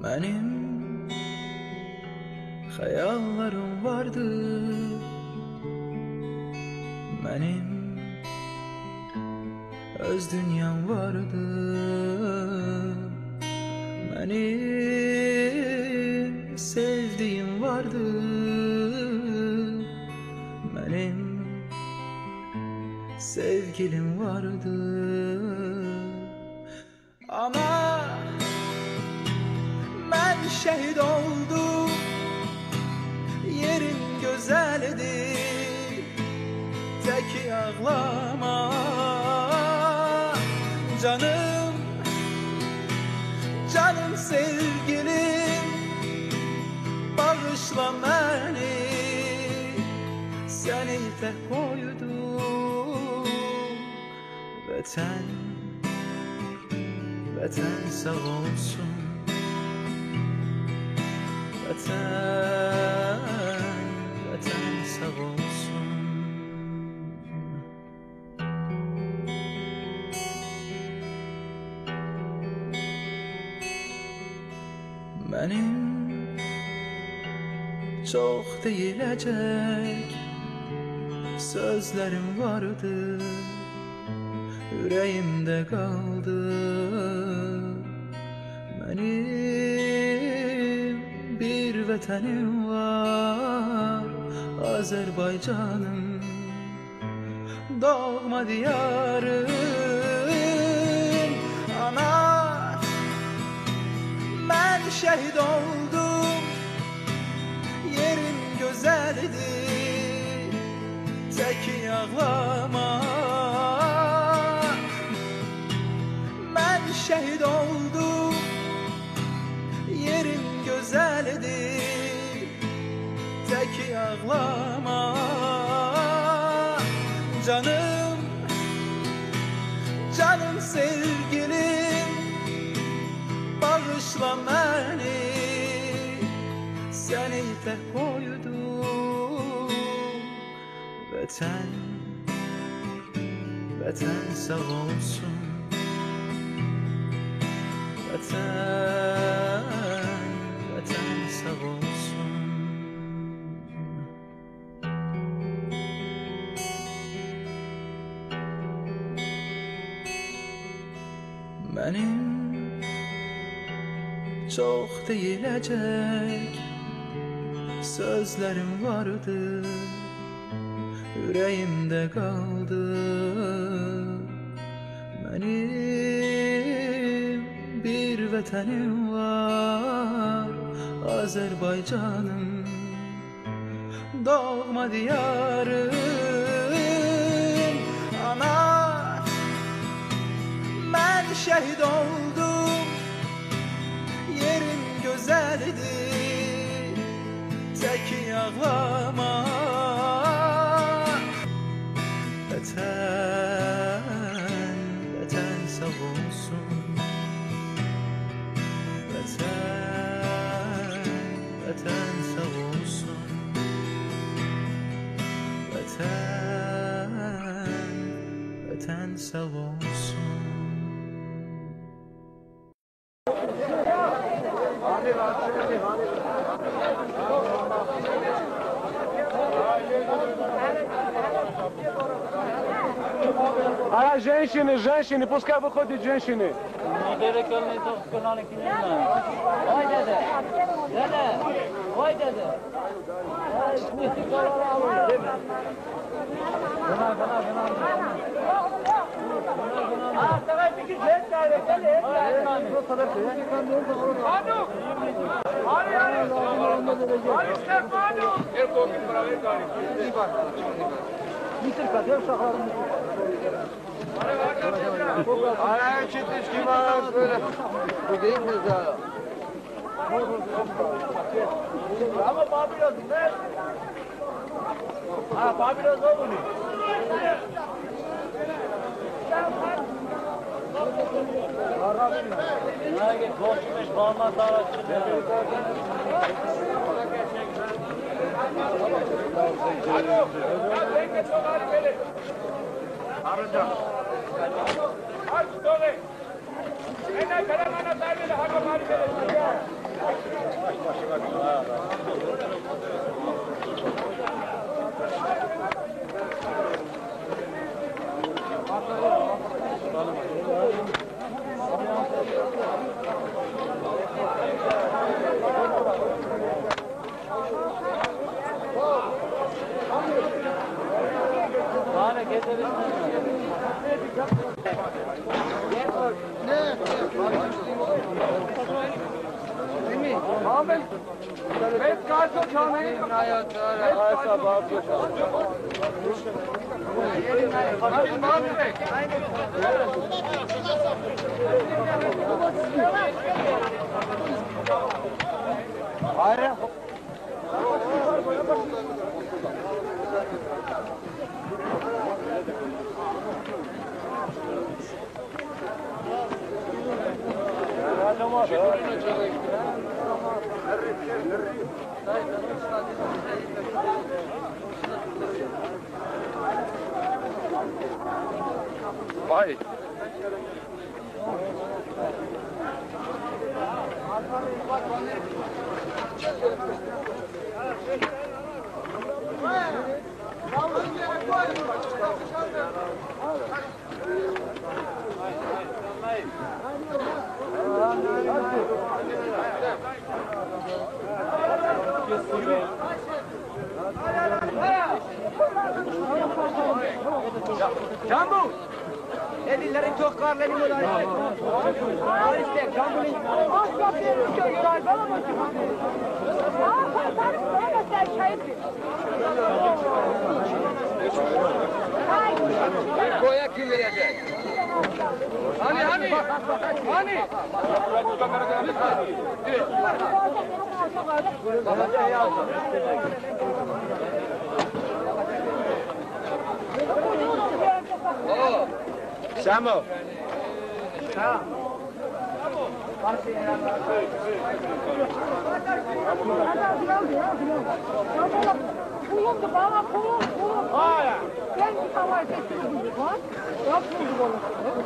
Benim hayallerim vardı, benim öz dünyam vardı, benim sevdiğim vardı, benim sevgilim vardı. Ama ben şehit oldum, yerim güzeldi, tek ağlama canım, canım sevgilim, bağışla beni, seni tek koydum. Vatan, vatan sağ olsun, vatan, vatan sağ olsun. Benim çok değilecek sözlerim vardı, yüreğimde kaldı. Benim bir vatanım var, Azerbaycanım, doğma diyarım. Ana, ben şehit oldum, yerim güzeldi, tek ağlama. Ben şehit oldum, yerim güzeldi, tek ağlama canım, canım sevgilim, bağışla beni, seni tek koydum. Vatan, vatan sağ olsun, vatan, vatan sağ olsun. Benim çok değilecek sözlerim vardı, yüreğimde kaldı. Benim bir vatanım var, Azerbaycanım, doğma diyarım. Ana, ben şehit oldum, yerim güzeldi, tek ağlama. Vatan, vatan sağ olsun, vatan, vatan sağ olsun, vatan, vatan sağ olsun. А женщины, женщины, пускай выходят женщины. Ой, dede, dede, oy dede. Aya çitiş gibi var böyle. Bu değil mi ya? Ama Babiloz ne? Ha Babiloz o bunu. Nerede koşmuş bağma tarafı. Alo, ya bekle çok harikeli. Arayacağım. Aç dolu. Ne kadar bana tarihli hakkı harikeli. Vai. Jambu! Elleri çok karlı limon alıyor. Al işte Jambu'nun. Koya kim verecek? Hani? Samo. Kulum da bana kulum. Ben bir tavay seçtim. Bak. Yapmıyor bunu.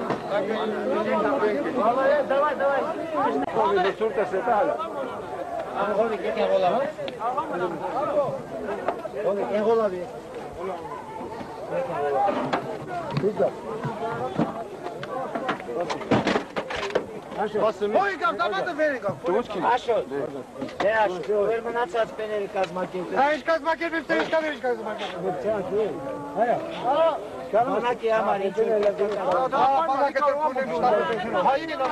Давай. Surta setala. Onu gel olamaz. Onu gel olamaz. Oi, kam, tam atë verin kam. Tuçki. Aşo. Ne aşo? Verme na çat peneri kazmak için. Ha, iş kazmak etmem, sen iş kazmak etmem. Bana ki amar için. Daha bana getir kulübü. Hayır lan.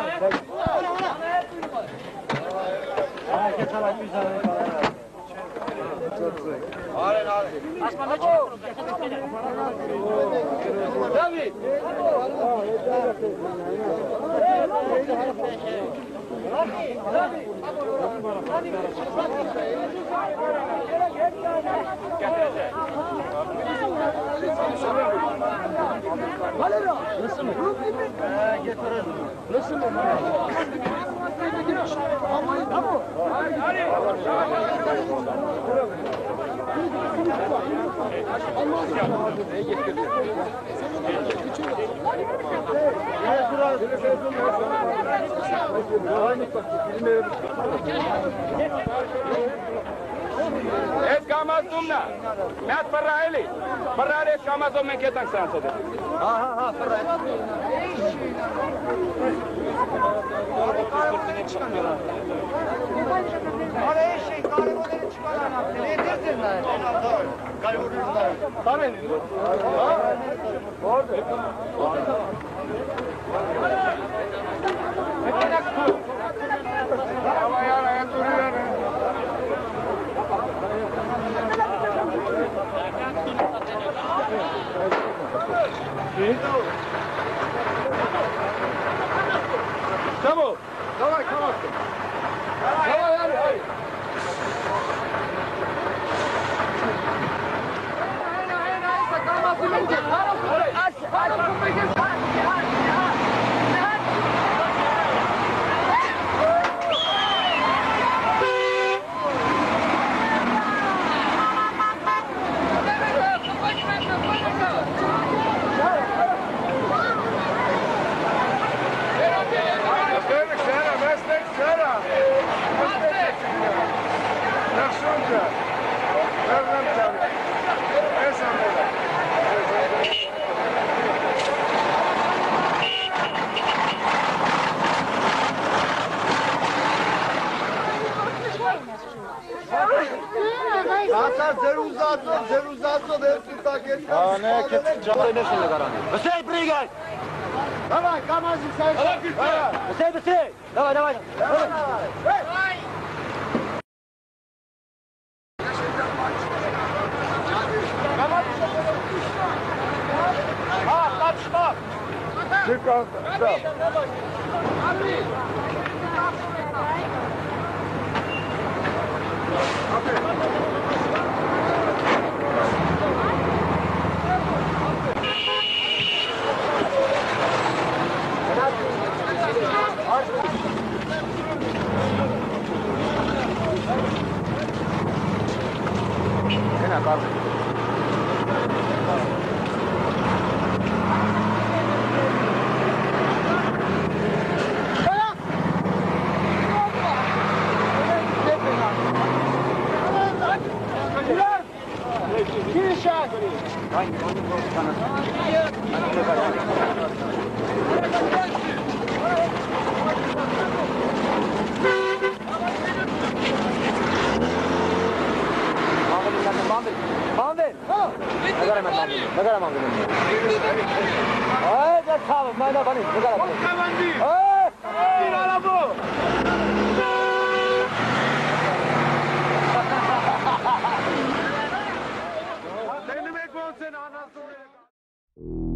David. Nasıl mı? Nasıl mı? ايش قامت ضمنا مات فرعيلي فرعيلي ايش قامت ضمن كيتك سانسد Ha, fırra. Oraya eşek, kaybolları çıkarlar. Ne dersin lan? Kaybolurlar. Tabii. Orada. Ama ya, hep duruyor. Tamam. Давай, tamam. Давай, hadi. Sera, mesle, sera. Sen uzatma ben tutak et. Ne kesin canlı ne şimdi karan. Hüseyin buraya gel. Давай, Камаз'ım sen. Hüseyin. Давай. Benim ekon seni anasını.